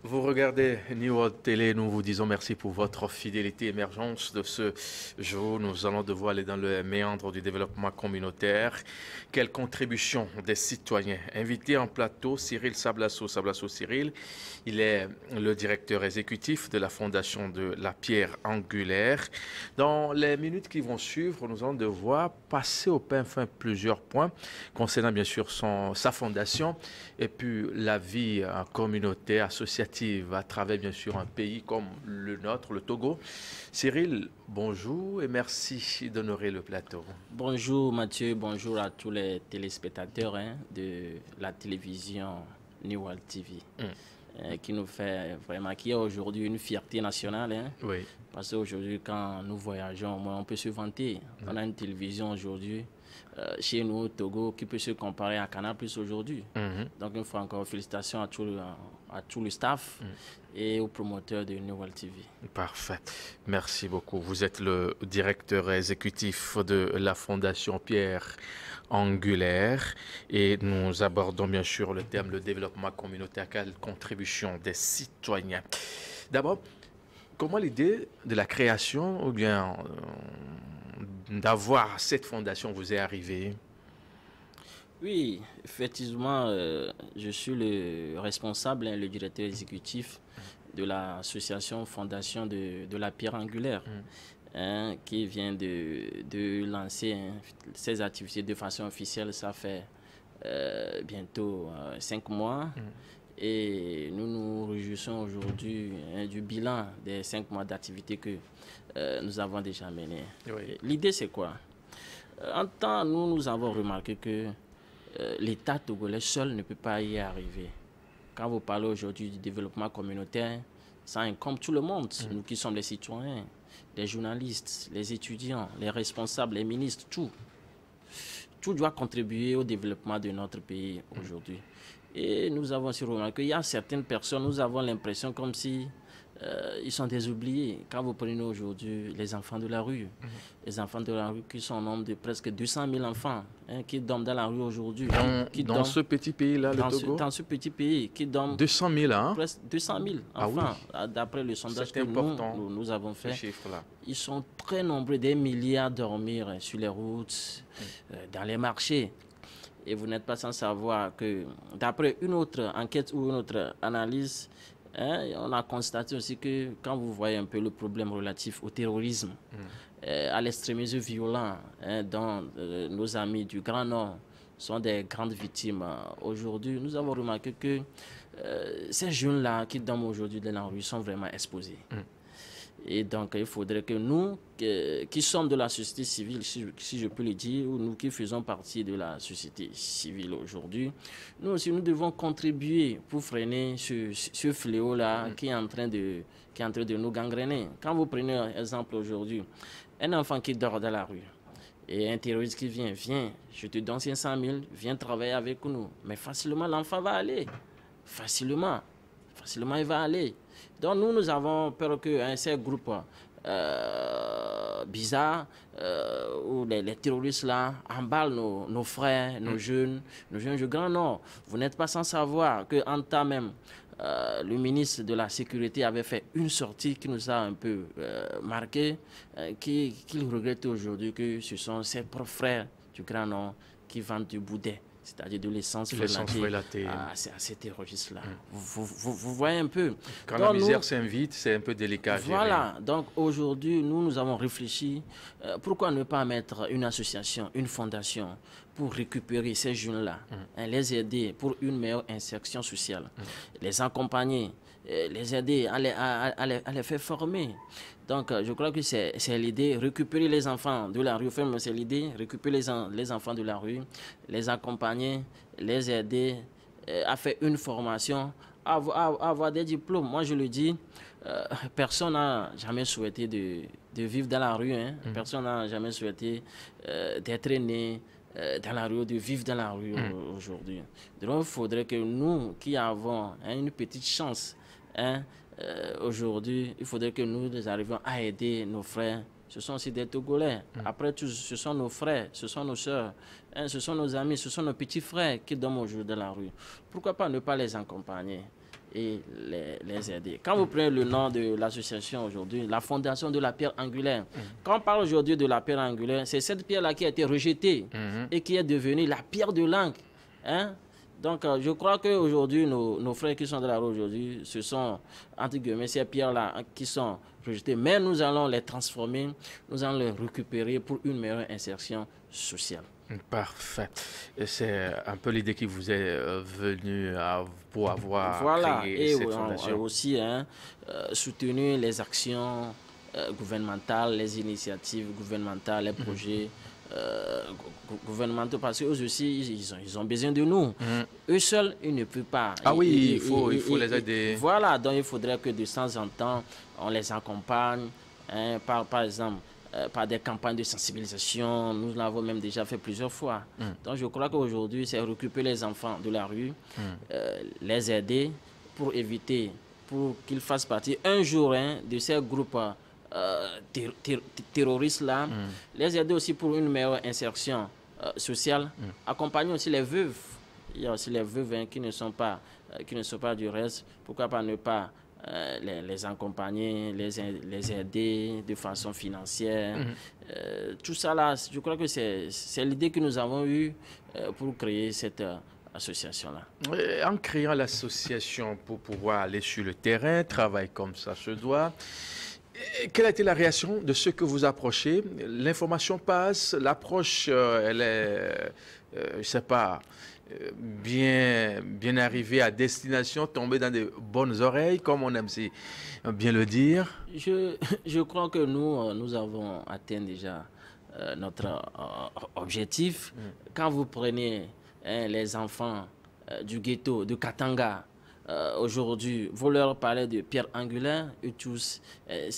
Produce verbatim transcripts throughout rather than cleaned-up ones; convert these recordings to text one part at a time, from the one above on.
Vous regardez New World Télé, nous vous disons merci pour votre fidélité. Émergence de ce jour, nous allons devoir aller dans le méandre du développement communautaire. Quelle contribution des citoyens? Invité en plateau, Cyril Sablasso. Sablasso Cyril, il est le directeur exécutif de la Fondation de la Pierre Angulaire. Dans les minutes qui vont suivre, nous allons devoir passer au pain fin plusieurs points concernant bien sûr son, sa fondation et puis la vie communautaire, associative à travers bien sûr un pays comme le nôtre, le Togo. Cyril, bonjour et merci d'honorer le plateau. Bonjour Mathieu, bonjour à tous les téléspectateurs hein, de la télévision New World T V. Mm. Euh, qui nous fait vraiment, qui est aujourd'hui une fierté nationale. Hein, oui. Parce qu'aujourd'hui, quand nous voyageons, on peut se vanter. Mm. On a une télévision aujourd'hui, euh, chez nous au Togo, qui peut se comparer à Canal Plus aujourd'hui. Mm-hmm. Donc, une fois encore, félicitations à tout le, à tout le staff mm. et aux promoteurs de New World T V. Parfait. Merci beaucoup. Vous êtes le directeur exécutif de la Fondation Pierre Angulaire et nous abordons bien sûr le thème le développement communautaire, quelle contribution des citoyens. D'abord, comment l'idée de la création ou bien euh, d'avoir cette fondation vous est arrivée? Oui, effectivement, euh, je suis le responsable, hein, le directeur exécutif de l'association Fondation de, de la Pierre Angulaire. Mmh. Hein, qui vient de, de lancer hein, ses activités de façon officielle. Ça fait euh, bientôt euh, cinq mois. Mm. Et nous nous réjouissons aujourd'hui hein, du bilan des cinq mois d'activité que euh, nous avons déjà mené. Oui. L'idée, c'est quoi? En temps, nous, nous avons remarqué que euh, l'État togolais seul ne peut pas y arriver. Quand vous parlez aujourd'hui du développement communautaire, ça incombe tout le monde, mm. nous qui sommes les citoyens, les journalistes, les étudiants, les responsables, les ministres, tout. Tout doit contribuer au développement de notre pays aujourd'hui. Et nous avons aussi remarqué qu'il y a certaines personnes, nous avons l'impression comme si euh, ils sont des oubliés. Quand vous prenez aujourd'hui les enfants de la rue, mmh. les enfants de la rue qui sont au nombre de presque deux cent mille enfants hein, qui dorment dans la rue aujourd'hui. Dans, qui, qui dans dorment, ce petit pays-là, le dans Togo ce, Dans ce petit pays, qui dorment... deux cent mille, hein? Presque deux cent mille enfants, ah oui. D'après le sondage que nous, nous, nous avons fait. Ils sont très nombreux, des milliers à dormir sur les routes, mmh. euh, dans les marchés. Et vous n'êtes pas sans savoir que, d'après une autre enquête ou une autre analyse, hein, on a constaté aussi que quand vous voyez un peu le problème relatif au terrorisme, mm. euh, à l'extrémisme violent, hein, dont euh, nos amis du Grand Nord sont des grandes victimes euh, aujourd'hui, nous avons remarqué que euh, ces jeunes-là qui dorment aujourd'hui dans la rue sont vraiment exposés. Mm. Et donc, il faudrait que nous, que, qui sommes de la société civile, si, si je peux le dire, ou nous qui faisons partie de la société civile aujourd'hui, nous aussi, nous devons contribuer pour freiner ce, ce fléau-là mmh. qui est en train de, qui est en train de nous gangréner. Quand vous prenez un exemple aujourd'hui, un enfant qui dort dans la rue, et un terroriste qui vient, viens, je te donne cinq cent mille, viens travailler avec nous. Mais facilement, l'enfant va aller. Facilement. Facilement, il va aller. Donc, nous, nous avons peur que hein, ces groupes euh, bizarres, euh, où les, les terroristes là emballent nos, nos frères, nos mmh. jeunes, nos jeunes du Grand Nord. Vous n'êtes pas sans savoir qu'en temps même, euh, le ministre de la Sécurité avait fait une sortie qui nous a un peu euh, marqué, euh, qu'il qui regrette aujourd'hui que ce sont ses propres frères du Grand Nord qui vendent du boudin, c'est-à-dire de l'essence relatée à, à ces terroristes-là. Mm. Vous, vous, vous voyez un peu. Quand donc, la misère s'invite, c'est un peu délicat à gérer. Voilà. Donc aujourd'hui, nous, nous avons réfléchi. Euh, pourquoi ne pas mettre une association, une fondation pour récupérer ces jeunes-là, mm. hein, les aider pour une meilleure insertion sociale, mm. les accompagner, euh, les aider à les, à, à, les, à les faire former. Donc, je crois que c'est l'idée, récupérer les enfants de la rue, enfin, c'est l'idée, récupérer les, en, les enfants de la rue, les accompagner, les aider euh, à faire une formation, à, à, à avoir des diplômes. Moi, je le dis, euh, personne n'a jamais souhaité de, de vivre dans la rue, hein. Mmh. Personne n'a jamais souhaité euh, d'être né euh, dans la rue, de vivre dans la rue mmh. aujourd'hui. Donc, il faudrait que nous, qui avons hein, une petite chance, hein, Euh, aujourd'hui, il faudrait que nous, nous arrivions à aider nos frères. Ce sont aussi des Togolais. Mm. Après tout, ce sont nos frères, ce sont nos soeurs, hein, ce sont nos amis, ce sont nos petits frères qui dorment aujourd'hui dans la rue. Pourquoi pas ne pas les accompagner? et les, les aider. Quand vous prenez le nom de l'association aujourd'hui, la fondation de la pierre angulaire, mmh. quand on parle aujourd'hui de la pierre angulaire, c'est cette pierre-là qui a été rejetée mmh. et qui est devenue la pierre de l'encre. Hein? Donc, euh, je crois qu'aujourd'hui, nos, nos frères qui sont dans la rue aujourd'hui, ce sont, entre guillemets, ces pierres-là hein, qui sont rejetées. Mais nous allons les transformer, nous allons les récupérer pour une meilleure insertion sociale. Parfait. C'est un peu l'idée qui vous est euh, venue à, pour avoir voilà. créé et cette on, fondation. Et aussi hein, euh, soutenu les actions euh, gouvernementales, les initiatives gouvernementales, les projets mmh. euh, gouvernementaux, parce qu'eux aussi, ils ont, ils ont besoin de nous. Mmh. Eux seuls, ils ne peuvent pas. Ah et, oui, et, il faut, et, il faut et, les aider. Et, voilà, donc il faudrait que de temps en temps, on les accompagne, hein, par, par exemple, Euh, par des campagnes de sensibilisation. Nous l'avons même déjà fait plusieurs fois. Mm. Donc je crois qu'aujourd'hui, c'est récupérer les enfants de la rue, mm. euh, les aider pour éviter, pour qu'ils fassent partie un jour hein, de ces groupes euh, ter ter terroristes-là, mm. les aider aussi pour une meilleure insertion euh, sociale, mm. accompagner aussi les veuves. Il y a aussi les veuves hein, qui ne sont pas, euh, qui ne sont pas du reste. Pourquoi pas ne pas Euh, les, les accompagner, les, les aider de façon financière. Mm-hmm. euh, tout ça là, je crois que c'est l'idée que nous avons eue euh, pour créer cette euh, association-là. En créant l'association pour pouvoir aller sur le terrain, travailler comme ça se doit, quelle a été la réaction de ceux que vous approchez? L'information passe, l'approche, euh, elle est, euh, je ne sais pas, bien, bien arrivé à destination, tombé dans de bonnes oreilles, comme on aime si bien le dire? Je, je crois que nous, nous avons atteint déjà euh, notre euh, objectif. Mm. Quand vous prenez hein, les enfants euh, du ghetto de Katanga, Euh, aujourd'hui, vous leur parlez de pierre angulaire, eux tous, euh,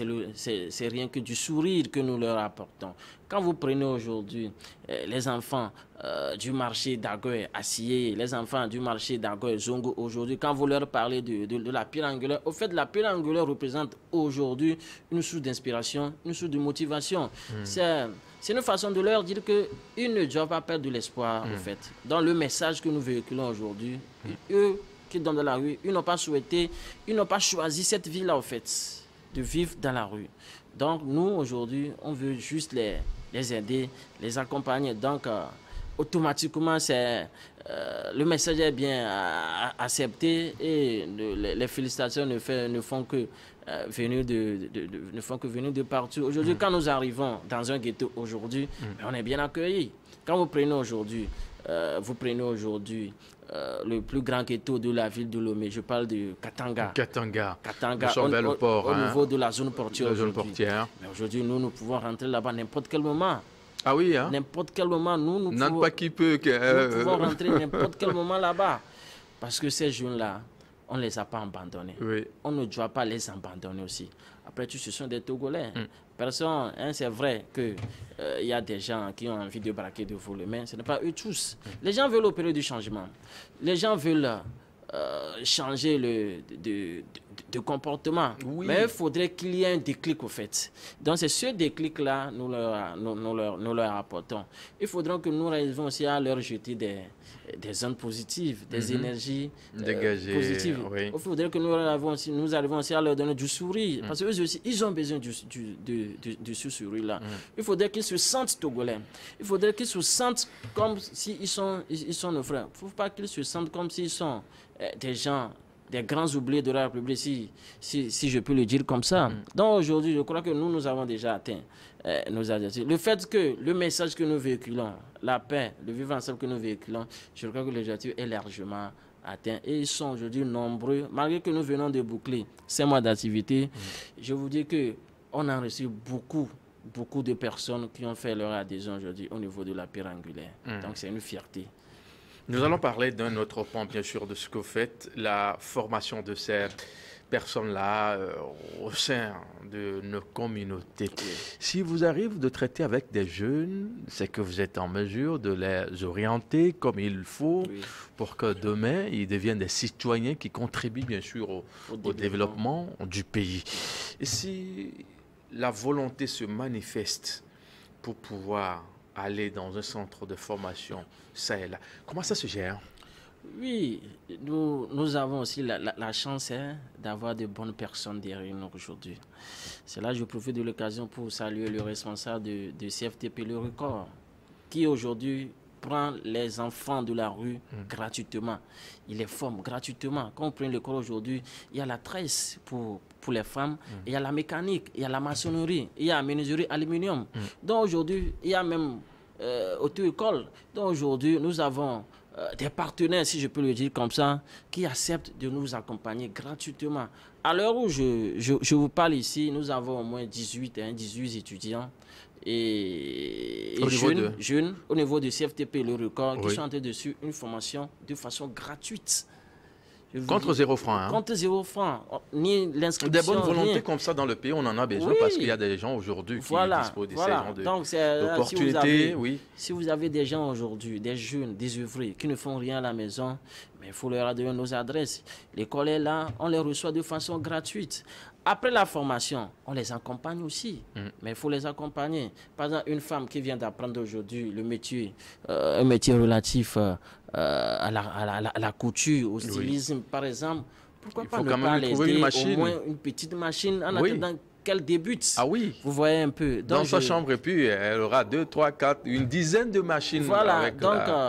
c'est rien que du sourire que nous leur apportons. Quand vous prenez aujourd'hui euh, les enfants euh, du marché d'Agoye Assié, les enfants du marché d'Agoye Zongo aujourd'hui, quand vous leur parlez de, de, de la pierre angulaire, au fait, la pierre angulaire représente aujourd'hui une source d'inspiration, une source de motivation. Mm. C'est une façon de leur dire qu'ils ne doivent pas perdre de l'espoir, mm. au fait. Dans le message que nous véhiculons aujourd'hui, mm. eux, qui dans la rue, ils n'ont pas souhaité, ils n'ont pas choisi cette vie-là, en fait, de vivre dans la rue. Donc, nous, aujourd'hui, on veut juste les, les aider, les accompagner. Donc, euh, automatiquement, c'est, euh, le message est bien euh, accepté et le, les, les félicitations ne, fait, ne font que euh, venir de, de, de, ne font que venir de partout. Aujourd'hui, mmh. quand nous arrivons dans un ghetto aujourd'hui, mmh. on est bien accueillis. Quand vous prenez aujourd'hui, euh, vous prenez aujourd'hui Euh, le plus grand ghetto de la ville de Lomé. Je parle de Katanga. Katanga. Katanga. Au, au, port, au hein. niveau de la zone portière. La zone portière. Mais aujourd'hui, nous, nous pouvons rentrer là-bas n'importe quel moment. Ah oui, hein? N'importe quel moment, nous, nous pouvons, pas qui peut que, euh... nous pouvons rentrer n'importe quel moment là-bas. Parce que ces jeunes-là, on ne les a pas abandonnés. Oui. On ne doit pas les abandonner aussi. Après tout, ce sont des Togolais. Mm. Personne, hein, c'est vrai qu'il euh, y a des gens qui ont envie de braquer, de voler, mais ce n'est pas eux tous. Mm. Les gens veulent opérer du changement. Les gens veulent euh, changer le, de, de, de comportement. Oui. Mais il faudrait qu'il y ait un déclic, au fait. Donc, c'est ce déclic-là nous leur, nous, nous, leur, nous leur apportons. Il faudra que nous arrivions aussi à leur jeter des, des ondes positives, des mm-hmm. énergies Dégagées, euh, positives. Oui. Il faudrait que nous arrivions aussi, nous arrivions aussi à leur donner du sourire. Mm. Parce qu'eux aussi, ils ont besoin du, du, du, du, du sourire-là. Mm. Il faudrait qu'ils se sentent togolais. Il faudrait qu'ils se sentent comme s'ils sont, ils sont nos frères. Il ne faut pas qu'ils se sentent comme s'ils sont euh, des gens, des grands oubliés de la République, si, si, si je peux le dire comme ça. Mm. Donc aujourd'hui, je crois que nous, nous avons déjà atteint euh, nos objectifs. Le fait que le message que nous véhiculons, la paix, le vivre ensemble que nous véhiculons, je crois que l'objectif est largement atteint. Et ils sont aujourd'hui nombreux, malgré que nous venons de boucler ces mois d'activité. Mm. Je vous dis qu'on a reçu beaucoup, beaucoup de personnes qui ont fait leur adhésion aujourd'hui au niveau de la pierre angulaire. Mm. Donc c'est une fierté. Nous allons parler d'un autre point, bien sûr, de ce que vous faites, la formation de ces personnes-là euh, au sein de nos communautés. Oui. Si vous arrivez de traiter avec des jeunes, c'est que vous êtes en mesure de les orienter comme il faut, oui, pour que demain, ils deviennent des citoyens qui contribuent, bien sûr, au, au, au développement du pays. Et si la volonté se manifeste pour pouvoir aller dans un centre de formation, ça et là, comment ça se gère? Oui, nous, nous avons aussi la, la, la chance hein, d'avoir de bonnes personnes derrière nous aujourd'hui. C'est là que je profite de l'occasion pour saluer le responsable de, de C F T P Le Record, qui aujourd'hui prend les enfants de la rue mmh. gratuitement. Il les forme gratuitement. Quand on prend le corps aujourd'hui, il y a la tresse pour, pour les femmes, mmh. il y a la mécanique, il y a la maçonnerie, il y a la menuiserie aluminium. Mmh. Donc aujourd'hui, il y a même euh, auto-école. Donc aujourd'hui, nous avons euh, des partenaires, si je peux le dire comme ça, qui acceptent de nous accompagner gratuitement. À l'heure où je, je, je vous parle ici, nous avons au moins dix-huit, hein, dix-huit étudiants et, et jeunes, de... jeunes au niveau du C F T P Le Record oui. qui sont en train de suivre une formation de façon gratuite. Contre zéro franc. Hein. Contre zéro franc. Ni l'inscription. Des bonnes volontés rien. Comme ça dans le pays, on en a besoin oui. parce qu'il y a des gens aujourd'hui qui voilà, disposent de voilà. ces genres d'opportunités. Si, oui. si vous avez des gens aujourd'hui, des jeunes, des ouvriers qui ne font rien à la maison, mais il faut leur donner nos adresses. L'école est là, on les reçoit de façon gratuite. Après la formation, on les accompagne aussi, mm. mais il faut les accompagner. Par exemple, une femme qui vient d'apprendre aujourd'hui le métier, euh, un métier relatif euh, à, la, à, la, à la couture, au stylisme, oui. par exemple, pourquoi il pas ne pas les aider au moins une petite machine en oui. attendant qu'elle débute. Ah oui. Vous voyez un peu. Donc, dans sa je... chambre, et puis elle aura deux, trois, quatre, une dizaine de machines. Voilà. Avec Donc, la... euh,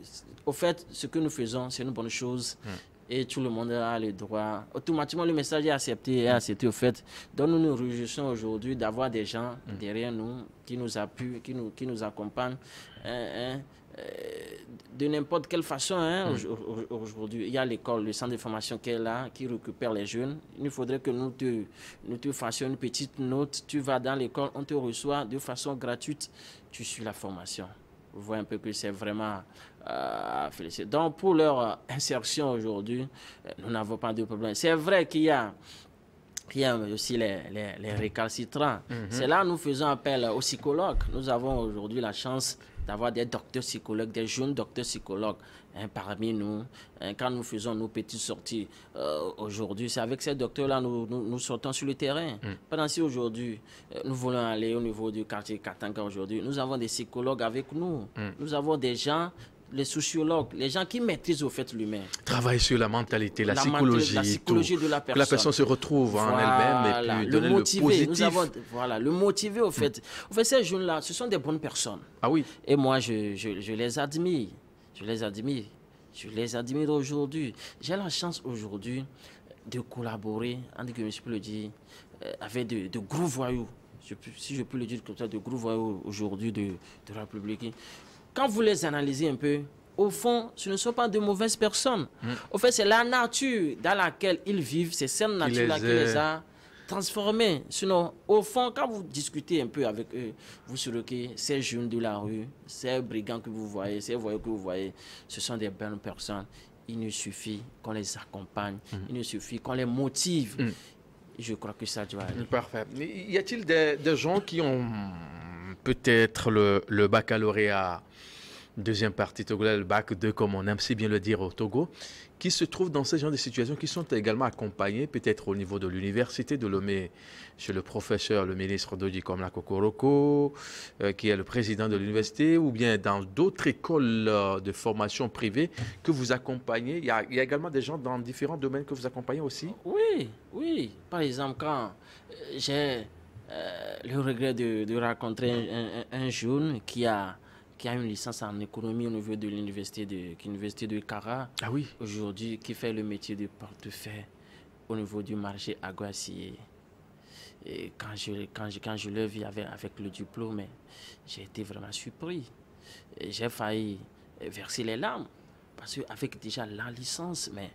au fait, ce que nous faisons, c'est une bonne chose. Mm. Et tout le monde a le droit. Automatiquement, le message est accepté et accepté au fait. Donc, nous nous réjouissons aujourd'hui d'avoir des gens mmh. derrière nous qui nous appuient, qui nous, qui nous accompagnent hein, hein, euh, de n'importe quelle façon. Hein, mmh. Aujourd'hui, il y a l'école, le centre de formation qui est là, qui récupère les jeunes. Il faudrait que nous te, nous te fassions une petite note. Tu vas dans l'école, on te reçoit de façon gratuite. Tu suis la formation. Vous voyez un peu que c'est vraiment euh, félicité. Donc, pour leur euh, insertion aujourd'hui, euh, nous n'avons pas de problème. C'est vrai qu'il y a, qu'il y a aussi les, les, les récalcitrants. Mm-hmm. C'est là que nous faisons appel aux psychologues. Nous avons aujourd'hui la chance d'avoir des docteurs psychologues, des jeunes docteurs psychologues hein, parmi nous. Hein, quand nous faisons nos petites sorties euh, aujourd'hui, c'est avec ces docteurs-là nous, nous, nous sortons sur le terrain. Mm. Pendant si aujourd'hui, euh, nous voulons aller au niveau du quartier Katanga aujourd'hui, nous avons des psychologues avec nous. Mm. Nous avons des gens, les sociologues, les gens qui maîtrisent au fait l'humain. Travailler sur la mentalité, la, la psychologie, la psychologie tout. de la personne. Que la personne se retrouve voilà, en elle-même et puis donner le, motiver, le positif. Nous avons, voilà, le motiver au fait. Mm. Au fait, ces jeunes-là, ce sont des bonnes personnes. Ah oui. Et moi, je, je, je les admire. Je les admire. Je les admire aujourd'hui. J'ai la chance aujourd'hui de collaborer, je peux le dire, avec de, de gros voyous. Je, si je peux le dire comme ça, de gros voyous aujourd'hui de, de la République. Quand vous les analysez un peu, au fond, ce ne sont pas de mauvaises personnes. Mmh. Au fait, c'est la nature dans laquelle ils vivent, c'est cette nature-là qui les a transformés. Sinon, au fond, quand vous discutez un peu avec eux, vous saurez que ces jeunes de la rue, ces brigands que vous voyez, ces voyous que vous voyez, ce sont des bonnes personnes. Il nous suffit qu'on les accompagne, mmh. il nous suffit qu'on les motive. Mmh. Je crois que ça doit aller. Parfait. Y a-t-il des, des gens qui ont peut-être le, le baccalauréat deuxième partie togolais, le bac deux, comme on aime si bien le dire au Togo, qui se trouvent dans ce genre de situations, qui sont également accompagnés peut-être au niveau de l'université de Lomé, chez le professeur, le ministre Dodi Komla Kokoroko, euh, qui est le président de l'université, ou bien dans d'autres écoles euh, de formation privée que vous accompagnez. Il y, a, il y a également des gens dans différents domaines que vous accompagnez aussi? Oui, oui. Par exemple, quand j'ai euh, le regret de, de rencontrer un, un, un jeune qui a qui a une licence en économie au niveau de l'université de, l'université de Kara. Ah oui. Aujourd'hui, qui fait le métier de portefeuille au niveau du marché agroacier. Et quand je, quand je, quand je le vis avec, avec le diplôme, j'ai été vraiment surpris. J'ai failli verser les larmes. Parce qu'avec déjà la licence, mais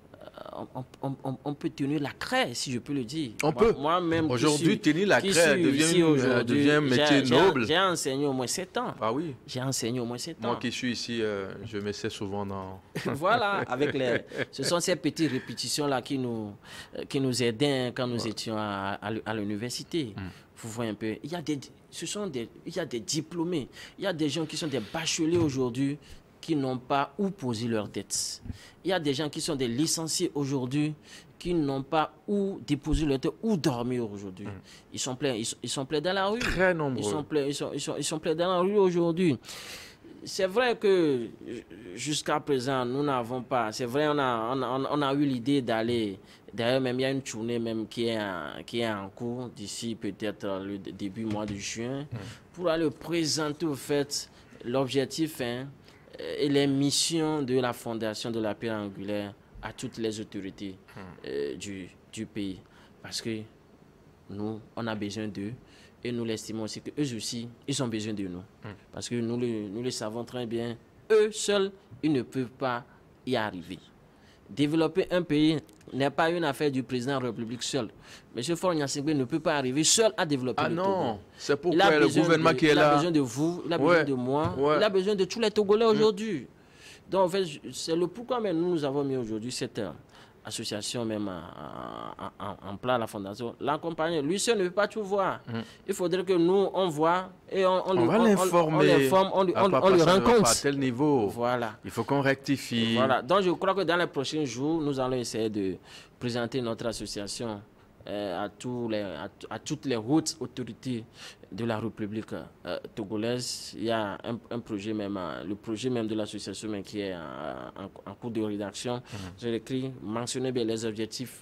on, on, on, on peut tenir la craie, si je peux le dire. On moi, peut. Moi-même, aujourd'hui, tenir la craie devient, euh, devient un métier noble. J'ai enseigné au moins sept ans. Ah oui. J'ai enseigné au moins sept ans. Moi qui suis ici, euh, je m'essaie souvent dans... Voilà, avec les... ce sont ces petites répétitions-là qui nous, qui nous aidaient quand nous ouais. étions à, à, à l'université. Mm. Vous voyez un peu. Il y a des, ce sont des, il y a des diplômés. Il y a des gens qui sont des bacheliers aujourd'hui qui n'ont pas où poser leurs dettes. Il y a des gens qui sont des licenciés aujourd'hui qui n'ont pas où déposer leurs dettes, où dormir aujourd'hui. Mmh. Ils sont pleins, ils sont, ils sont pleins dans la rue. Très nombreux. Ils sont pleins, ils sont, ils sont, ils sont pleins dans la rue aujourd'hui. c'est vrai que jusqu'à présent, nous n'avons pas... C'est vrai, on a, on a, on a eu l'idée d'aller... D'ailleurs, même il y a une tournée même qui est en, qui est en cours d'ici peut-être le début mois de juin mmh. pour aller présenter au fait l'objectif hein, et les missions de la Fondation de la Pierre Angulaire à toutes les autorités mmh. euh, du, du pays. Parce que nous, on a besoin d'eux. Et nous l'estimons aussi qu'eux aussi, ils ont besoin de nous. Mmh. Parce que nous le, nous le savons très bien, eux seuls, ils ne peuvent pas y arriver. Développer un pays n'est pas une affaire du président de la République seul. M. Faure Gnassingbé ne peut pas arriver seul à développer ah le Togo. Ah non, c'est pourquoi le gouvernement de, qui est là... Il a besoin de vous, il a besoin ouais. de moi, ouais. il a besoin de tous les Togolais mmh. aujourd'hui. Donc, en fait, c'est le pourquoi même nous, nous avons mis aujourd'hui cette heure. Association même en, en, en plan la fondation, l'accompagner. Lui seul ne peut pas tout voir. Mmh. Il faudrait que nous, on voit et on, on, on va l'informer. On, on l'informe, on, on, on, on le rencontre. À tel niveau. Voilà. Il faut qu'on rectifie. Voilà. Donc, je crois que dans les prochains jours, nous allons essayer de présenter notre association euh, à, tous les, à, à toutes les hautes autorités de la République euh, togolaise. Il y a un, un projet même, euh, le projet même de l'association qui est en, en, en cours de rédaction. Mmh. J'ai écrit, mentionner bien les objectifs,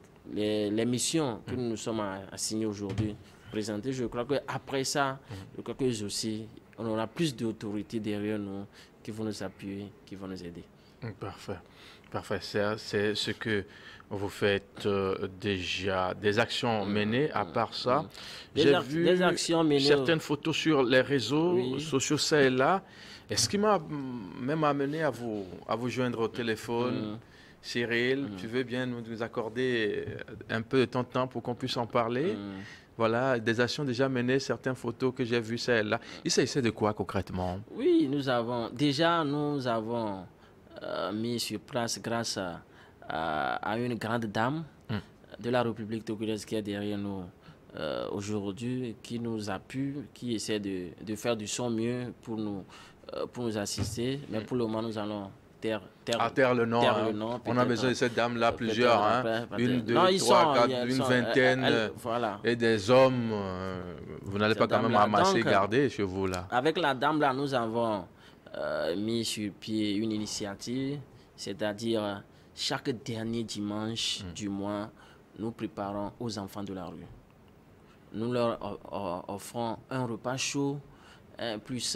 les, les missions que mmh. nous nous sommes assignés aujourd'hui, présenter. Je crois qu'après ça, mmh. je crois que aussi, on aura plus d'autorités derrière nous qui vont nous appuyer, qui vont nous aider. Parfait. Parfait. C'est ce que vous faites euh, déjà, des actions menées. À part ça, j'ai vu des actions menées, certaines photos sur les réseaux oui. sociaux, ça et là. Est-ce qui m'a même amené à vous, à vous joindre au téléphone mmh. Cyril, mmh. tu veux bien nous, nous accorder un peu de ton temps pour qu'on puisse en parler mmh. Voilà, des actions déjà menées, certaines photos que j'ai vues, ça et là. Il s'agissait de quoi concrètement? Oui, nous avons, déjà nous avons euh, mis sur place grâce à à une grande dame mm. de la République togolaise qui est derrière nous euh, aujourd'hui, qui nous appuie, qui essaie de, de faire du son mieux pour nous, euh, pour nous assister. Mais pour le moment, nous allons taire, taire, à taire le nom. Taire hein. le nom On a besoin de cette dame-là, plusieurs. Hein. Après, une, deux, non, trois, sont, quatre, une sont, vingtaine. Elle, elle, voilà. Et des hommes. Euh, vous n'allez pas quand même ramasser et garder chez vous là. Avec la dame-là, nous avons euh, mis sur pied une initiative, c'est-à-dire chaque dernier dimanche mmh. du mois, nous préparons aux enfants de la rue. Nous leur offrons un repas chaud, hein, plus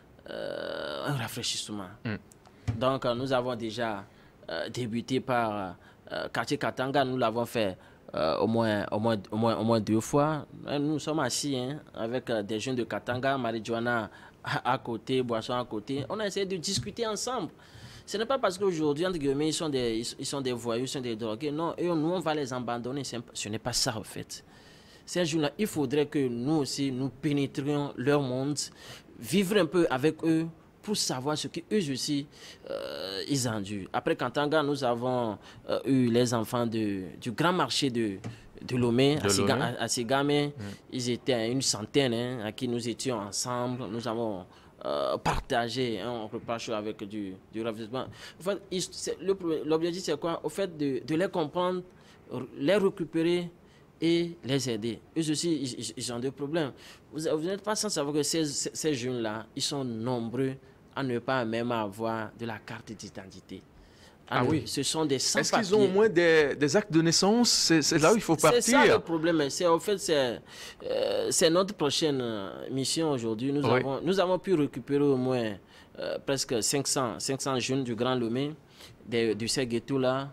euh, un rafraîchissement. Mmh. Donc, nous avons déjà euh, débuté par euh, quartier Katanga. Nous l'avons fait euh, au, moins, au, moins, au, moins, au moins deux fois. Nous sommes assis hein, avec euh, des jeunes de Katanga, Marie-Joana à, à côté, Boisson à côté. On a essayé de discuter ensemble. Ce n'est pas parce qu'aujourd'hui, entre guillemets, ils sont des, ils sont des voyous, ils sont des drogués. Non, et nous, on va les abandonner. Ce n'est pas ça, en fait. Ces jours-là, il faudrait que nous aussi, nous pénétrions leur monde, vivre un peu avec eux pour savoir ce qu'eux aussi, euh, ils endurent. Après Katanga, nous avons euh, eu les enfants de, du grand marché de, de Lomé, de à, Siga, à, à Sigame. Mmh. Ils étaient une centaine hein, à qui nous étions ensemble. Nous avons... Euh, partager un repas chaud avec du, du ravissement. En fait, l'objectif, c'est quoi? Au fait de, de les comprendre, les récupérer et les aider. Eux aussi, ils, ils ont des problèmes. Vous, vous n'êtes pas sans savoir que ces, ces, ces jeunes-là, ils sont nombreux à ne pas même avoir de la carte d'identité. Ah oui. Ce sont des sans-papiers. Est-ce qu'ils ont au moins des, des actes de naissance? C'est là où il faut partir. C'est ça le problème. En fait, c'est euh, notre prochaine mission aujourd'hui. Nous, oui. avons, nous avons pu récupérer au moins euh, presque cinq cents, cinq cents jeunes du Grand Lomé, de, de ces ghettos-là.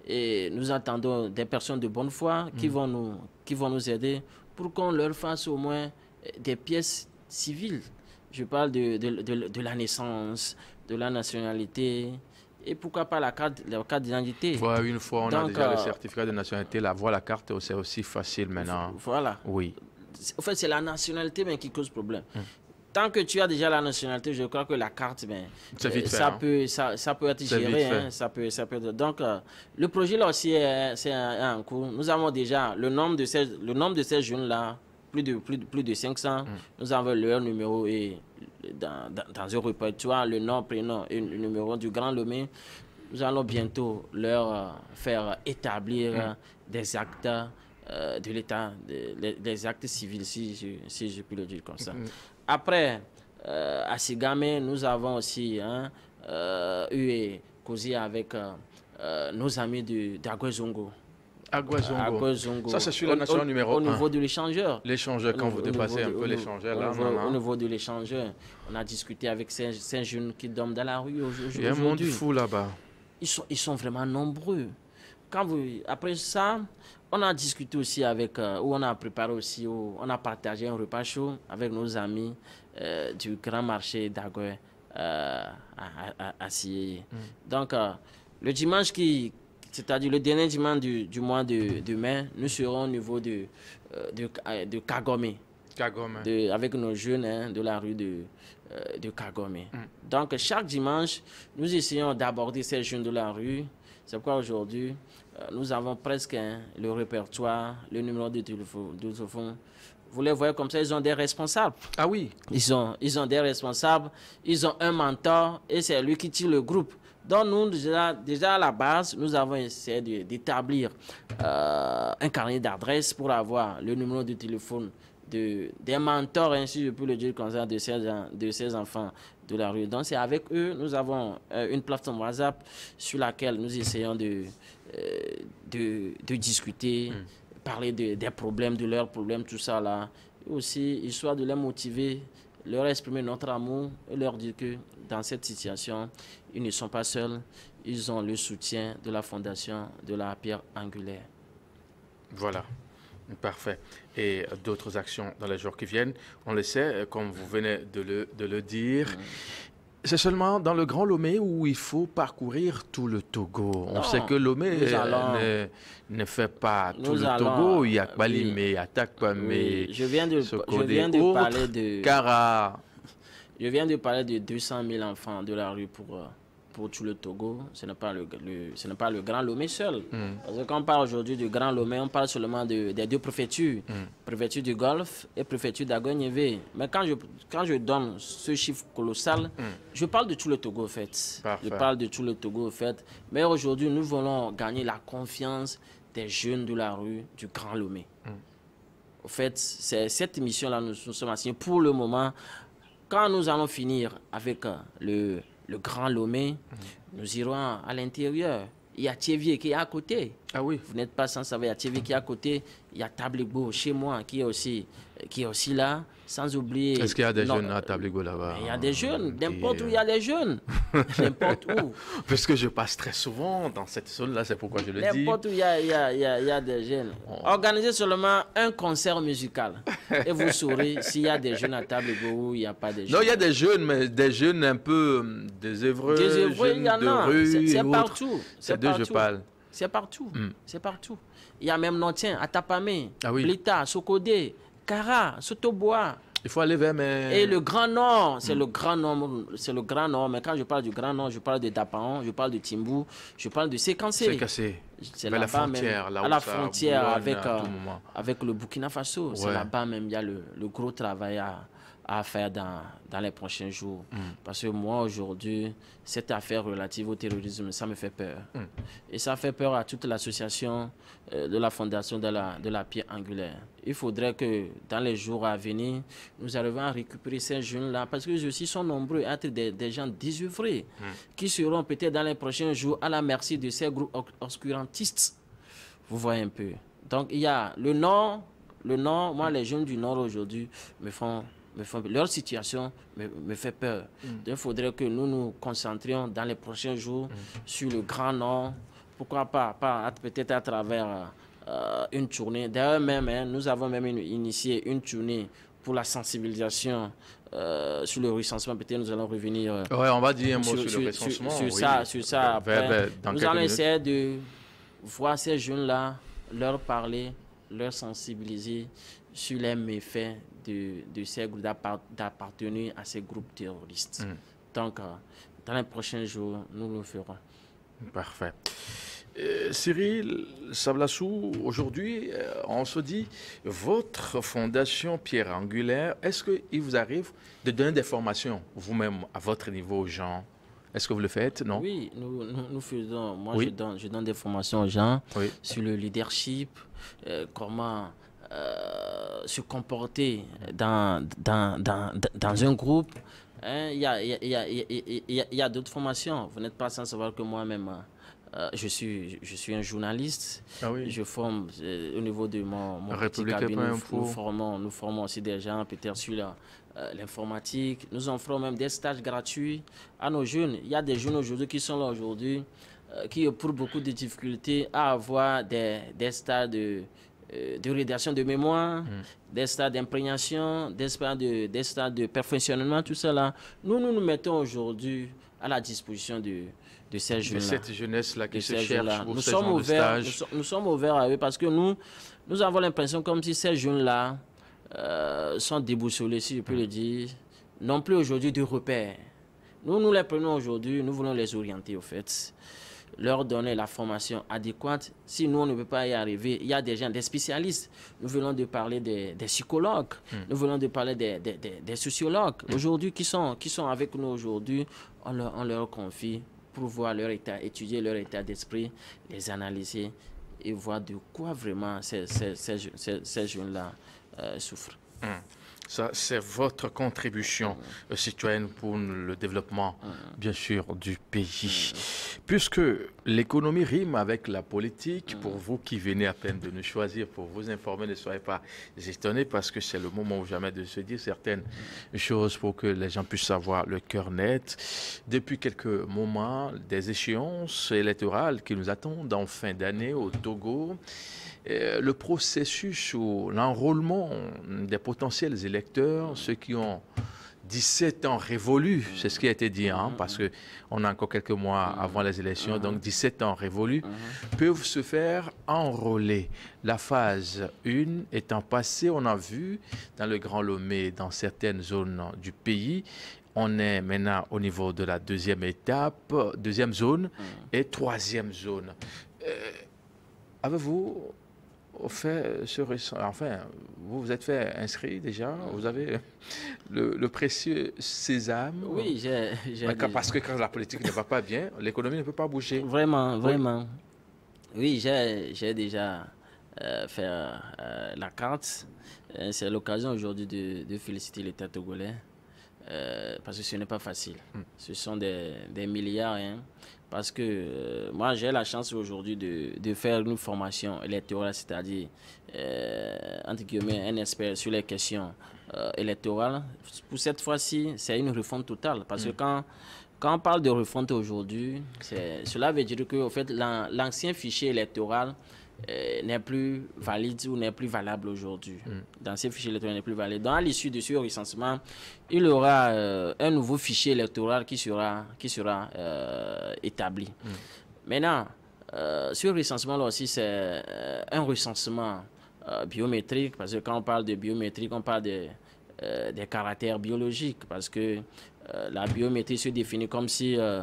Et nous attendons des personnes de bonne foi qui, mmh. vont, nous, qui vont nous aider pour qu'on leur fasse au moins des pièces civiles. Je parle de, de, de, de la naissance, de la nationalité... Et pourquoi pas la carte, la carte d'identité? Voilà, une fois on Donc, a déjà euh, le certificat de nationalité, la voie, la carte, c'est aussi facile maintenant. Voilà. Oui. En fait, c'est la nationalité mais qui cause problème. Hum. Tant que tu as déjà la nationalité, je crois que la carte, ben, euh, vite ça, fait, peut, hein. ça, ça peut être géré. Hein, ça peut, ça peut être... Donc, euh, le projet là aussi est, est en cours. Nous avons déjà le nombre de ces, le nombre de ces jeunes-là, plus de, plus, de, plus de cinq cents. Hum. Nous avons leur numéro et... Dans, dans, dans un répertoire, le nom, prénom et le numéro du Grand Lomé. Nous allons bientôt leur euh, faire établir mmh. des actes euh, de l'État, des, des actes civils, si je, si je puis le dire comme ça. Mmh. Après, Euh, à Sigame, nous avons aussi hein, euh, eu et causé avec euh, euh, nos amis d'Aguezongo. Aguezongo. Ça, c'est sur la nation numéro un. Au niveau de l'échangeur. L'échangeur, quand vous dépassez un peu l'échangeur, là, non, non. Au niveau de l'échangeur, on a discuté avec ces, ces jeunes qui dorment dans la rue aujourd'hui. Il y a un monde fou là-bas. Ils sont, ils sont vraiment nombreux. Quand vous, après ça, on a discuté aussi avec, euh, ou on a préparé aussi, ou on a partagé un repas chaud avec nos amis euh, du grand marché d'Agué euh, à, à, à Sieyé. Mm. Donc, euh, le dimanche qui... C'est-à-dire le dernier dimanche du, du mois de, de mai, nous serons au niveau de, euh, de, de Kagome. Kagome. De, avec nos jeunes hein, de la rue de, euh, de Kagome. Mm. Donc, chaque dimanche, nous essayons d'aborder ces jeunes de la rue. C'est pourquoi aujourd'hui, euh, nous avons presque hein, le répertoire, le numéro de téléphone. De téléphone. Vous les voyez comme ça, ils ont des responsables. Ah oui. Ils ont, ils ont des responsables, ils ont un mentor et c'est lui qui tire le groupe. Donc, nous, déjà, déjà à la base, nous avons essayé d'établir euh, un carnet d'adresses pour avoir le numéro de téléphone de, des mentors, ainsi je peux le dire comme ça, de ces, de ces enfants de la rue. Donc, c'est avec eux, nous avons euh, une plateforme WhatsApp sur laquelle nous essayons de, euh, de, de discuter, mmh. parler de, des problèmes, de leurs problèmes, tout ça là. Et aussi, histoire de les motiver, leur exprimer notre amour et leur dire que dans cette situation, ils ne sont pas seuls, ils ont le soutien de la Fondation de la Pierre Angulaire. Voilà, parfait. Et d'autres actions dans les jours qui viennent, on le sait, comme vous venez de le, de le dire, mmh. c'est seulement dans le Grand Lomé où il faut parcourir tout le Togo. On non, sait que Lomé allons, ne, ne fait pas tout le allons, Togo. Il y a Kbalimé, oui, Atakpamé, oui. Je viens de, je viens de parler de... Kara. Je viens de parler de deux cent mille enfants de la rue pour, pour tout le Togo. Ce n'est pas le, le, ce n'est pas le Grand Lomé seul. Mm. Parce que quand on parle aujourd'hui du Grand Lomé, on parle seulement de, des deux préfectures. Mm. Préfecture du Golfe et préfecture d'Agognévé. Mais quand je, quand je donne ce chiffre colossal, mm. je parle de tout le Togo, en fait. Parfait. Je parle de tout le Togo, en fait. Mais aujourd'hui, nous voulons gagner la confiance des jeunes de la rue du Grand Lomé. Mm. En fait, c'est cette émission-là, nous, nous sommes assignés pour le moment. Quand nous allons finir avec euh, le, le Grand Lomé, mmh. nous irons à l'intérieur. Il y a Thévier qui est à côté. Ah oui. Vous n'êtes pas sans savoir, il y a Thévier qui est à côté. Il y a Tabligbo chez moi qui est aussi, qui est aussi là. Sans oublier... Est-ce qu'il y a des non, jeunes à Tabligbo là-bas? Il y a des jeunes, n'importe où il y a des jeunes. N'importe où. Parce que je passe très souvent dans cette zone-là, c'est pourquoi je le dis. N'importe où il y a, il y, a, il y, a, il y a des jeunes. Oh. Organisez seulement un concert musical. Et vous saurez s'il y a des jeunes à Tabligbo ou il n'y a pas de jeunes. Non, il y a des jeunes, mais des jeunes un peu désœuvreux, désœuvreux il y en a. C'est partout. C'est d'eux je parle. C'est partout. Mm. C'est partout. Il y a même Notien, Atapamé, ah oui. Blita, Sokodé, Kara, Sotobois. Il faut aller vers mes... Et le Grand Nord, c'est mm. le Grand Nord, c'est le Grand Nord. Mais quand je parle du Grand Nord, je parle de Dapaon, je parle de Timbou, je parle de Sécancé. Sécancé. C'est la frontière, là où à la frontière avec, euh, avec le Burkina Faso. Ouais. C'est là-bas même, il y a le, le gros travail à, à faire dans, dans les prochains jours. Mm. Parce que moi, aujourd'hui, cette affaire relative au terrorisme, ça me fait peur. Mm. Et ça fait peur à toute l'association euh, de la Fondation de la, de la Pierre Angulaire. Il faudrait que dans les jours à venir, nous arrivions à récupérer ces jeunes-là, parce que ceux-ci sont nombreux à être des, des gens désœuvrés, mm. qui seront peut-être dans les prochains jours à la merci de ces groupes obscurantistes. Vous voyez un peu. Donc, il y a le Nord, le Nord, moi, les jeunes du Nord aujourd'hui me font... Me font, leur situation me, me fait peur. Mm. Donc, il faudrait que nous nous concentrions dans les prochains jours mm. sur le Grand Nord. Pourquoi pas, pas peut-être à travers euh, une tournée. D'ailleurs, même, hein, nous avons même initié une tournée pour la sensibilisation euh, sur le recensement. Peut-être nous allons revenir. Euh, ouais, on va dire un mot sur, sur le recensement. Sur, sur oui. ça, sur ça après. Vers, vers, nous allons essayer de voir ces jeunes-là, leur parler, leur sensibiliser sur les méfaits de, de ces groupes, d'appartenir à ces groupes terroristes. Mm. Donc, euh, dans les prochains jours, nous le ferons. Parfait. Euh, Cyril Sablassou, aujourd'hui, euh, on se dit, votre fondation Pierre Angulaire, est-ce qu'il vous arrive de donner des formations, vous-même, à votre niveau aux gens? Est-ce que vous le faites, non? Oui, nous, nous, nous faisons. Moi, oui. je, donne, je donne des formations aux gens oui. sur le leadership, euh, comment euh, se comporter dans, dans, dans, dans un groupe. Hein, il y a, il y a, il y a, il y a, il y a d'autres formations. Vous n'êtes pas sans savoir que moi-même, euh, je, suis, je suis un journaliste. Ah oui. Je forme euh, au niveau de mon, mon petit cabinet. Nous, nous, formons, nous formons aussi des gens, peut-être sur la, euh, l'informatique. Nous offrons même des stages gratuits à nos jeunes. Il y a des jeunes aujourd'hui qui sont là aujourd'hui, euh, qui ont pour beaucoup de difficultés à avoir des, des stages de... de rédaction de mémoire, mm. des stades d'imprégnation, des stades de, des stades de perfectionnement, tout ça là. Nous, nous nous mettons aujourd'hui à la disposition de, de ces jeunes-là. De cette jeunesse-là qui se cherche pour nous ce sommes genre ouverts, de stage. Nous, nous sommes ouverts à eux parce que nous, nous avons l'impression comme si ces jeunes-là euh, sont déboussolés, si je peux mm. le dire, non plus aujourd'hui de repères. Nous, nous les prenons aujourd'hui, nous voulons les orienter au fait, leur donner la formation adéquate. Si nous, on ne peut pas y arriver, il y a des gens, des spécialistes. Nous venons de parler des, des psychologues, mm. nous venons de parler des, des, des, des sociologues. Mm. Aujourd'hui, qui sont, qui sont avec nous aujourd'hui, on leur, on leur confie pour voir leur état, étudier leur état d'esprit, les analyser et voir de quoi vraiment ces, ces, ces, ces, ces jeunes-là euh, souffrent. Mm. Ça, c'est votre contribution mmh. citoyenne pour le développement, mmh. bien sûr, du pays. Mmh. Puisque l'économie rime avec la politique, mmh. pour vous qui venez à peine de nous choisir pour vous informer, ne soyez pas étonnés parce que c'est le moment ou jamais de se dire certaines mmh. choses pour que les gens puissent avoir le cœur net. Depuis quelques moments, des échéances électorales qui nous attendent en fin d'année au Togo. Euh, le processus ou l'enrôlement des potentiels électeurs, ceux qui ont dix-sept ans révolus, c'est ce qui a été dit, hein, parce qu'on a encore quelques mois avant les élections, donc dix-sept ans révolus, peuvent se faire enrôler. La phase un étant passée, on a vu dans le Grand Lomé, dans certaines zones du pays, on est maintenant au niveau de la deuxième étape, deuxième zone et troisième zone. Euh, avez-vous fait ce récent, enfin, vous vous êtes fait inscrit déjà, vous avez le, le précieux sésame. Oui, j'ai... Parce que quand la politique ne va pas bien, l'économie ne peut pas bouger. Vraiment, vraiment. Oui, oui j'ai déjà euh, fait euh, la carte. C'est l'occasion aujourd'hui de, de féliciter l'État togolais. Euh, parce que ce n'est pas facile. Mm. Ce sont des, des milliards. Hein, parce que euh, moi, j'ai la chance aujourd'hui de, de faire une formation électorale, c'est-à-dire, euh, entre guillemets, un expert sur les questions euh, électorales. Pour cette fois-ci, c'est une refonte totale. Parce mm. que quand, quand on parle de refonte aujourd'hui, cela veut dire qu'en fait, l'ancien fichier électoral Euh, n'est plus valide ou n'est plus valable aujourd'hui. Mm. Dans ces fichiers électoraux, n'est plus valide. Donc, à l'issue de ce recensement, il y aura euh, un nouveau fichier électoral qui sera, qui sera euh, établi. Mm. Maintenant, euh, ce recensement-là aussi, c'est euh, un recensement euh, biométrique, parce que quand on parle de biométrique, on parle de, euh, des caractères biologiques, parce que euh, la biométrie se définit comme si... Euh,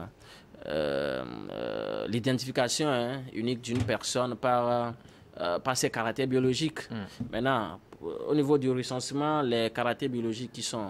Euh, euh, l'identification hein, unique d'une personne par, euh, par ses caractères biologiques. Mm. Maintenant, au niveau du recensement, les caractères biologiques qui sont,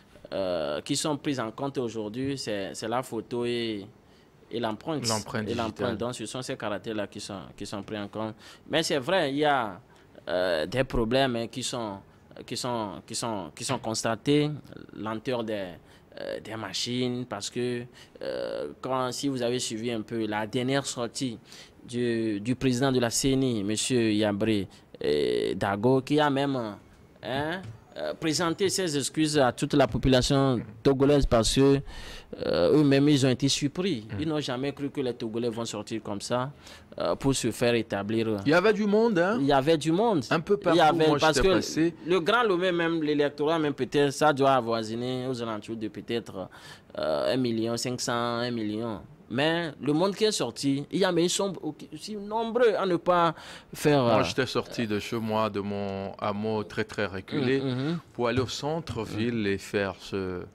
euh, qui sont pris en compte aujourd'hui, c'est la photo et, et l'empreinte. Et l'empreinte. Donc, ce sont ces caractères-là qui sont, qui sont pris en compte. Mais c'est vrai, il y a euh, des problèmes hein, qui, sont, qui, sont, qui, sont, qui sont constatés. Lenteur des... Euh, des machines, parce que euh, quand, si vous avez suivi un peu la dernière sortie du, du président de la C N I, M. Yabré euh, Dago, qui a même hein, euh, présenté ses excuses à toute la population togolaise parce que euh, eux-mêmes, ils ont été surpris. Ils n'ont jamais cru que les Togolais vont sortir comme ça euh, pour se faire établir. Il y avait du monde, hein? Il y avait du monde. Un peu partout, il y avait, moi, parce que passé. Le Grand Lomé, même l'électorat, même peut-être, ça doit avoisiner aux alentours de peut-être euh, un million cinq cents, un million. Mais le monde qui est sorti, il y a mais ils sont aussi nombreux à ne pas faire... Moi, j'étais sorti de chez moi, de mon hameau très très reculé, mm -hmm. pour aller au centre-ville mm -hmm. et faire ce...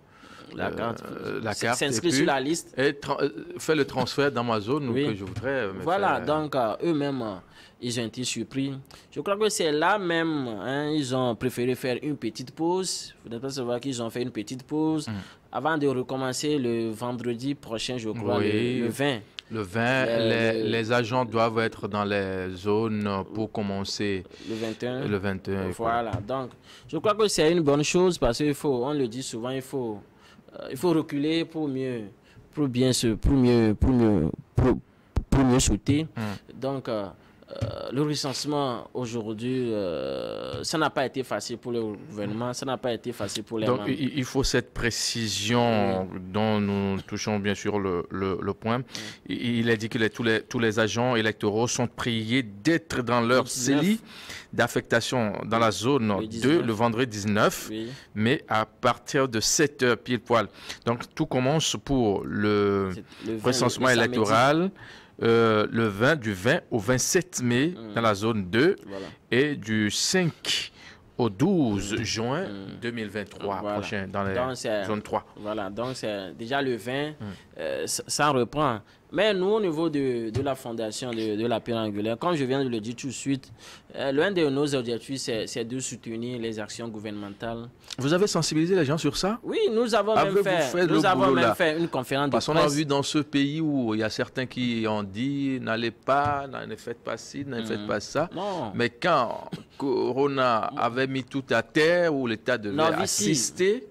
la carte, euh, la carte s'inscrit sur la liste. Et fait le transfert dans ma zone oui. que je voudrais. Voilà, faire... donc euh, eux-mêmes, euh, ils ont été surpris. Je crois que c'est là même, hein, ils ont préféré faire une petite pause. Il ne faut pas savoir qu'ils ont fait une petite pause mm. avant de recommencer le vendredi prochain, je crois, oui. le, le vingt. Le vingt, les, les, les agents doivent être dans les zones pour commencer le vingt et un. Le vingt et un voilà, donc je crois que c'est une bonne chose parce qu'il faut, on le dit souvent, il faut, euh, il faut reculer pour mieux, pour bien se, pour mieux, pour mieux, pour, pour mieux sauter. Mm. Donc, euh, Euh, le recensement aujourd'hui, euh, ça n'a pas été facile pour le gouvernement, ça n'a pas été facile pour les Donc, membres. il faut cette précision oui. dont nous touchons bien sûr le, le, le point. Oui. Il a dit que les, tous, les, tous les agents électoraux sont priés d'être dans leur C E L I d'affectation dans la zone le deux le vendredi dix-neuf, oui. mais à partir de sept heures pile poil. Donc, tout commence pour le, le vingt, recensement le, le électoral. Samedi. Euh, le vingt, du vingt au vingt-sept mai mmh. dans la zone deux voilà. et du cinq au douze mmh. juin mmh. deux mille vingt-trois voilà. prochain dans la zone trois. Voilà, donc c'est déjà le vingt, mmh. euh, ça, ça reprend. Mais nous, au niveau de, de la fondation de, de la pierre angulaire, comme je viens de le dire tout de suite, euh, l'un de nos objectifs, c'est de soutenir les actions gouvernementales. Vous avez sensibilisé les gens sur ça? Oui, nous avons même, fait, fait, nous avons même fait une conférence Parce de presse. Parce qu'on a vu dans ce pays où il y a certains qui ont dit « n'allez pas, ne faites pas ci, ne mmh. faites pas ça non. ». Mais quand Corona avait mis tout à terre, où l'État devait non, assister,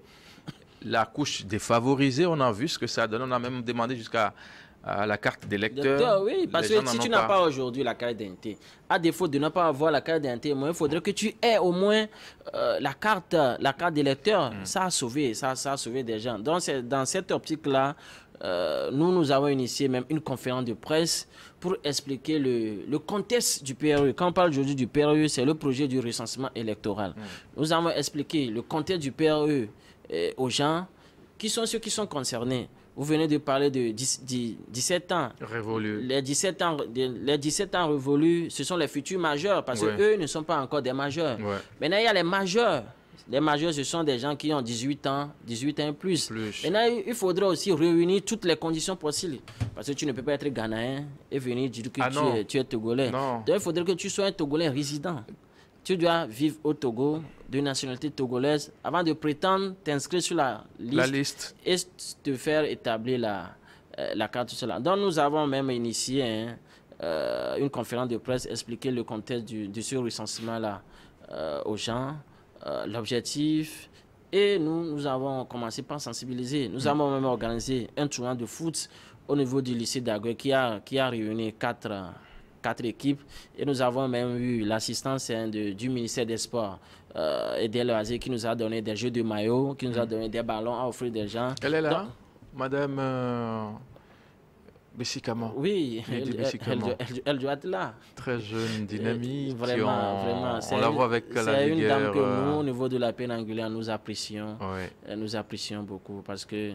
la couche défavorisée, on a vu ce que ça donne. On a même demandé jusqu'à à la carte d'électeur. Oui, parce que si tu n'as pas, pas aujourd'hui la carte d'identité, à défaut de ne pas avoir la carte d'identité, il faudrait que tu aies au moins euh, la carte, la carte d'électeur. Mm. Ça a sauvé, ça, ça a sauvé des gens. Donc, dans cette optique-là, euh, nous, nous avons initié même une conférence de presse pour expliquer le, le contexte du P R E. Quand on parle aujourd'hui du P R E, c'est le projet du recensement électoral. Mm. Nous avons expliqué le contexte du P R E euh, aux gens qui sont ceux qui sont concernés. Vous venez de parler de dix-sept ans. Révolus. Les dix-sept ans, les dix-sept ans révolus, ce sont les futurs majeurs parce ouais. qu'eux ne sont pas encore des majeurs. Ouais. Maintenant, il y a les majeurs. Les majeurs, ce sont des gens qui ont dix-huit ans, dix-huit ans et plus. plus. Maintenant, il faudra aussi réunir toutes les conditions possibles. Parce que tu ne peux pas être Ghanéen et venir dire que ah tu, es, tu es Togolais. Non. Donc, il faudrait que tu sois un Togolais résident. Tu dois vivre au Togo, de nationalité togolaise, avant de prétendre t'inscrire sur la liste, la liste et te faire établir la, euh, la carte. Tout cela. Donc, nous avons même initié hein, euh, une conférence de presse, expliquer le contexte du, de ce recensement-là euh, aux gens, euh, l'objectif. Et nous, nous avons commencé par sensibiliser. Nous mmh. avons même organisé un tournoi de foot au niveau du lycée d'Agué qui a, qui a réuni quatre... quatre équipes et nous avons même eu l'assistance hein, du ministère des Sports euh, et des loisirs qui nous a donné des jeux de maillot, qui nous a donné des ballons à offrir des gens. Elle est là, donc, Madame euh, Bessikama. Oui, elle, elle, elle, elle, elle doit être là. Très jeune, dynamique. Euh, vraiment, on, vraiment. On la voit avec la C'est une dame que euh... nous, au niveau de la peine angulaire, nous apprécions. Oui. Nous apprécions beaucoup parce que,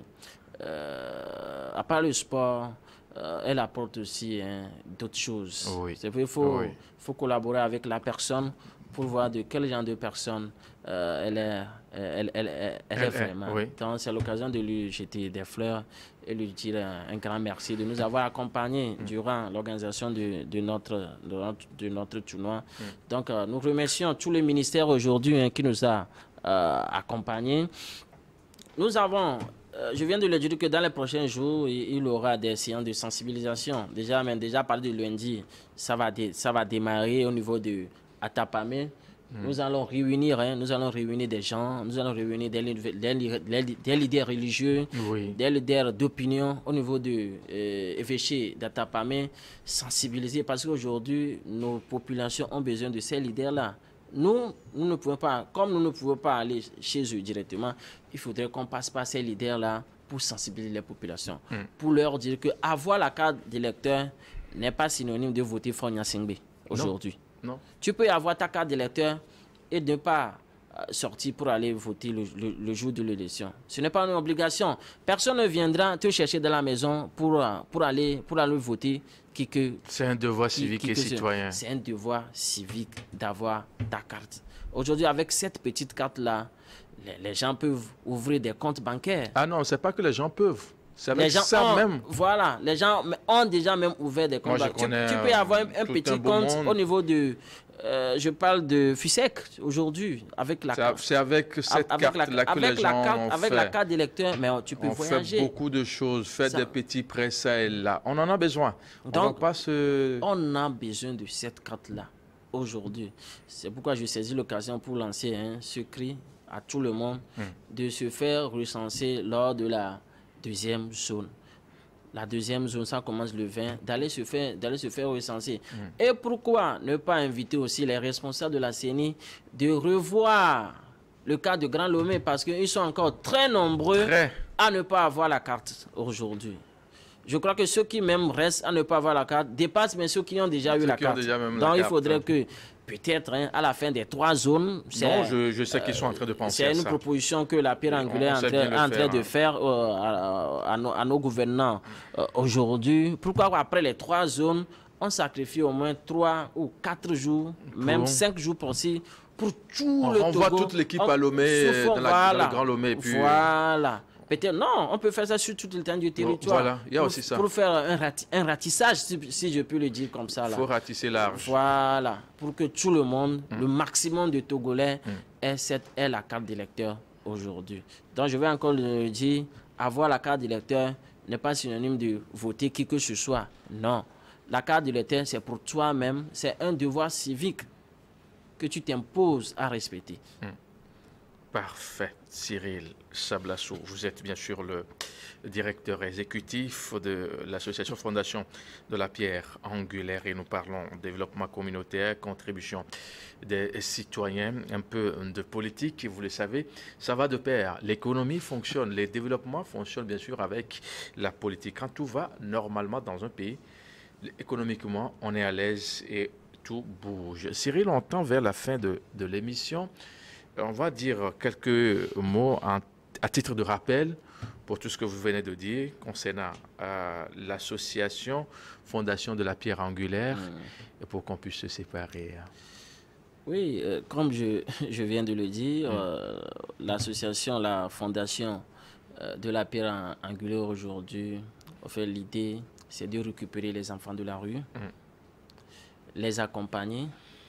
euh, à part le sport, Euh, elle apporte aussi hein, d'autres choses. Oui. Il faut, oui. faut collaborer avec la personne pour voir de quel genre de personne euh, elle est, elle, elle, elle, elle est vraiment. Oui. Donc, c'est l'occasion de lui jeter des fleurs et lui dire un, un grand merci de nous avoir accompagnés mm. durant l'organisation de, de, notre, de, notre, de notre tournoi. Mm. Donc, euh, nous remercions tous les ministères aujourd'hui hein, qui nous ont euh, accompagnés. Nous avons... Euh, je viens de le dire que dans les prochains jours, il, il y aura des séances de sensibilisation. Déjà, mais déjà à partir de lundi, ça va, dé, ça va démarrer au niveau de Atapamé. Mm. Nous allons réunir, hein, nous allons réunir des gens, nous allons réunir des, des, des, des leaders religieux, oui. des leaders d'opinion au niveau de euh, évêché d'Atapamé, sensibiliser parce qu'aujourd'hui, nos populations ont besoin de ces leaders-là. Nous, nous ne pouvons pas, comme nous ne pouvons pas aller chez eux directement, il faudrait qu'on passe par ces leaders-là pour sensibiliser les populations, mm. pour leur dire que avoir la carte d'électeur n'est pas synonyme de voter Fronia Singbe aujourd'hui. Non. Non. Tu peux avoir ta carte d'électeur et ne pas sortir pour aller voter le, le, le jour de l'élection. Ce n'est pas une obligation. Personne ne viendra te chercher dans la maison pour, pour, aller, pour aller voter. C'est un devoir civique qui, qui et citoyen. C'est un devoir civique d'avoir ta carte. Aujourd'hui, avec cette petite carte-là, les, les gens peuvent ouvrir des comptes bancaires. Ah non, c'est pas que les gens peuvent. C'est avec les gens ça ont, même. Voilà, les gens ont déjà même ouvert des comptes bancaires. Tu, tu peux avoir un, un petit un compte monde. Au niveau de... Euh, je parle de FUSEC aujourd'hui, avec la carte. C'est avec cette carte-là que les gens carte, ont Avec fait. la carte d'électeur, mais tu peux on voyager. On fait beaucoup de choses, faire ça. Des petits prêts, ça et là. On en a besoin. Donc, on va pas se... on a besoin de cette carte-là aujourd'hui. C'est pourquoi je saisis l'occasion pour lancer hein, ce cri à tout le monde hum. de se faire recenser lors de la deuxième zone. La deuxième zone, ça commence le vingt, d'aller se faire, d'aller se faire recenser. Mmh. Et pourquoi ne pas inviter aussi les responsables de la C E N I de revoir le cas de Grand Lomé, parce qu'ils sont encore très nombreux très. à ne pas avoir la carte aujourd'hui. Je crois que ceux qui même restent à ne pas avoir la carte dépassent même ceux qui ont déjà ceux eu la carte. Donc la il carte. faudrait que peut-être hein, à la fin des trois zones... Non, je, je sais qu'ils sont en train de penser à ça. C'est une proposition que la pierre angulaire est en train de faire euh, à, à, nos, à nos gouvernants euh, aujourd'hui. Pourquoi après les trois zones, on sacrifie au moins trois ou quatre jours, pour... même cinq jours pour, si, pour tout on le Togo. On voit toute l'équipe à Lomé, dans, la, voilà, dans le Grand Lomé. Puis... Voilà. Peut-être, non, on peut faire ça sur tout le temps du territoire. Voilà, il y a pour, aussi ça. Pour faire un, rati un ratissage, si, si je peux le dire comme ça. Il faut ratisser large. Voilà, pour que tout le monde, mm. le maximum de Togolais, mm. ait, cette, ait la carte d'électeur aujourd'hui. Donc, je vais encore le dire, avoir la carte d'électeur n'est pas synonyme de voter qui que ce soit. Non, la carte d'électeur, c'est pour toi-même, c'est un devoir civique que tu t'imposes à respecter. Mm. Parfait. Cyril Sablasso, vous êtes bien sûr le directeur exécutif de l'association Fondation de la Pierre Angulaire et nous parlons développement communautaire, contribution des citoyens, un peu de politique. Vous le savez, ça va de pair. L'économie fonctionne, les développements fonctionnent bien sûr avec la politique. Quand tout va normalement dans un pays, économiquement, on est à l'aise et tout bouge. Cyril, on tend vers la fin de, de l'émission. On va dire quelques mots en, à titre de rappel pour tout ce que vous venez de dire concernant euh, l'association Fondation de la Pierre Angulaire mmh. et pour qu'on puisse se séparer. Oui, euh, comme je, je viens de le dire, mmh. euh, l'association, la Fondation euh, de la Pierre Angulaire aujourd'hui, en fait, l'idée, c'est de récupérer les enfants de la rue, mmh. les accompagner,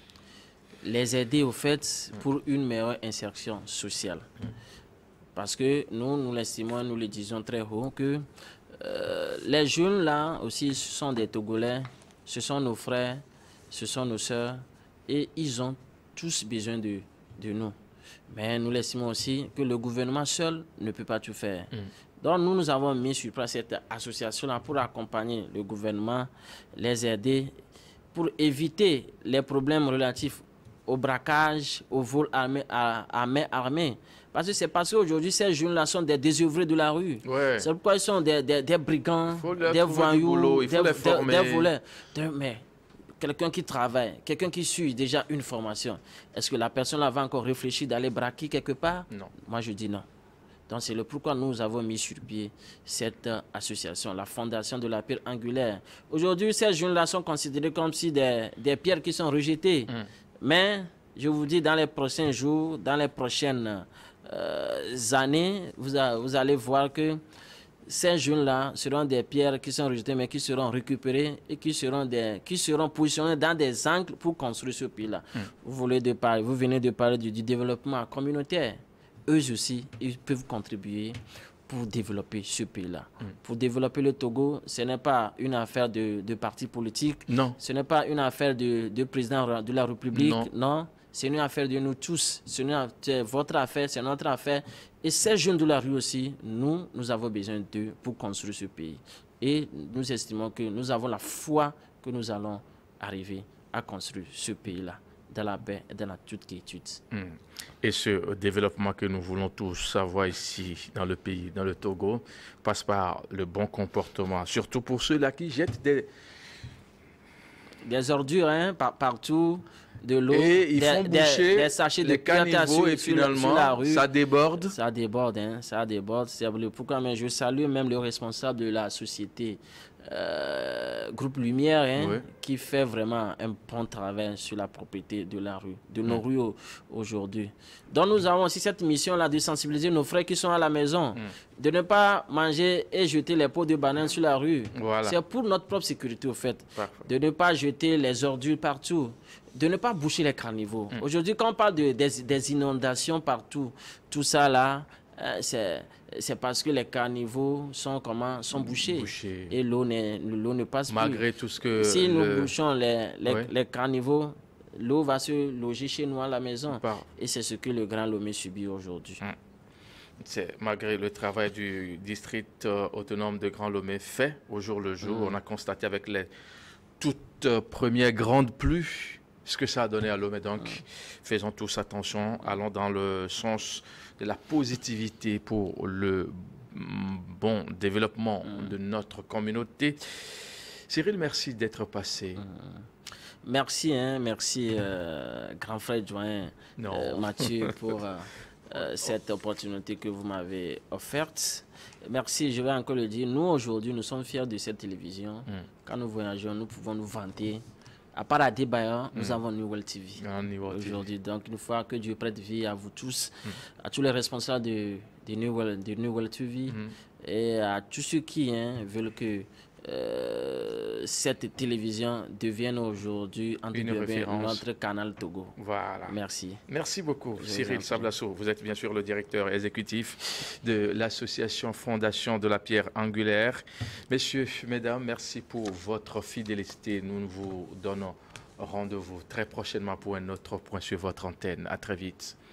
les aider au fait pour une meilleure insertion sociale. Parce que nous, nous l'estimons, nous le disons très haut, que euh, les jeunes là aussi ce sont des Togolais, ce sont nos frères, ce sont nos sœurs et ils ont tous besoin de, de nous. Mais nous l'estimons aussi que le gouvernement seul ne peut pas tout faire. Mm. Donc nous, nous avons mis sur place cette association-là pour accompagner le gouvernement, les aider, pour éviter les problèmes relatifs au braquage, au vol armé, à, à main armée. Parce que c'est parce qu'aujourd'hui, ces jeunes-là sont des désœuvrés de la rue. Ouais. C'est pourquoi ils sont des, des, des brigands, des voyous, des, des, des voleurs. Mais quelqu'un qui travaille, quelqu'un qui suit déjà une formation, est-ce que la personne-là va encore réfléchir d'aller braquer quelque part? Non. Moi, je dis non. Donc, c'est le pourquoi nous avons mis sur pied cette euh, association, la Fondation de la Pierre Angulaire. Aujourd'hui, ces jeunes-là sont considérés comme si des, des pierres qui sont rejetées. Mm. Mais, je vous dis, dans les prochains jours, dans les prochaines euh, années, vous, a, vous allez voir que ces jeunes-là seront des pierres qui sont rejetées, mais qui seront récupérées et qui seront, des, qui seront positionnées dans des angles pour construire ce pays-là. Mm. Vous, voulez de parler, vous venez de parler du, du développement communautaire. Eux aussi, ils peuvent contribuer pour développer ce pays-là. Mm. Pour développer le Togo, ce n'est pas une affaire de, de parti politique. Non. Ce n'est pas une affaire de, de président de la République. Non. Non. C'est une affaire de nous tous. C'est votre affaire, c'est notre affaire. Et ces jeunes de la rue aussi, nous, nous avons besoin d'eux pour construire ce pays. Et nous estimons que nous avons la foi que nous allons arriver à construire ce pays-là, dans la paix et dans la toute quiétude. Mmh. Et ce développement que nous voulons tous avoir ici, dans le pays, dans le Togo, passe par le bon comportement, surtout pour ceux-là qui jettent des... des ordures hein, par, partout, de l'eau, et ils des, font boucher des, des sachets les de caniveaux et finalement, sur la rue. Ça déborde. Ça déborde, hein, ça déborde. C'est pourquoi mais je salue même le responsable de la société euh, Groupe Lumière, hein, oui. qui fait vraiment un bon travail sur la propriété de la rue, de nos mm. rues aujourd'hui. Donc nous avons aussi cette mission-là de sensibiliser nos frères qui sont à la maison, mm. de ne pas manger et jeter les pots de banane sur la rue. Voilà. C'est pour notre propre sécurité au fait. Parfait. De ne pas jeter les ordures partout, de ne pas boucher les caniveaux. Mm. Aujourd'hui, quand on parle de, des, des inondations partout, tout ça là, euh, c'est... c'est parce que les caniveaux sont, comment, sont bouchés, Bouché. Et l'eau ne, l'eau ne passe Malgré plus. Malgré tout ce que... Si le... nous bouchons les, les, oui. les caniveaux, l'eau va se loger chez nous à la maison. Par... Et c'est ce que le Grand Lomé subit aujourd'hui. Hum. C'est, malgré le travail du district euh, autonome de Grand Lomé fait au jour le jour, hum. on a constaté avec les toutes euh, premières grandes pluies ce que ça a donné à Lomé. Donc, hum. faisons tous attention, allons dans le sens de la positivité pour le bon développement mmh. de notre communauté. Cyril, merci d'être passé. Mmh. Merci, hein, merci, euh, grand frère Join euh, Mathieu, pour euh, euh, cette opportunité que vous m'avez offerte. Merci, je vais encore le dire. Nous, aujourd'hui, nous sommes fiers de cette télévision. Mmh. Quand nous voyageons, nous pouvons nous vanter. À part à Débailleur, nous mmh. avons New World T V ah, aujourd'hui. Donc, une fois que Dieu prête vie à vous tous, mmh. à tous les responsables de, de, New, World, de New World T V mmh. et à tous ceux qui hein, veulent que euh, cette télévision devienne aujourd'hui notre canal Togo. Voilà. Merci. Merci beaucoup, Je Cyril Sablasso. Vous êtes bien sûr le directeur exécutif de l'association Fondation de la Pierre Angulaire. Messieurs, mesdames, merci pour votre fidélité. Nous vous donnons rendez-vous très prochainement pour un autre point sur votre antenne. À très vite.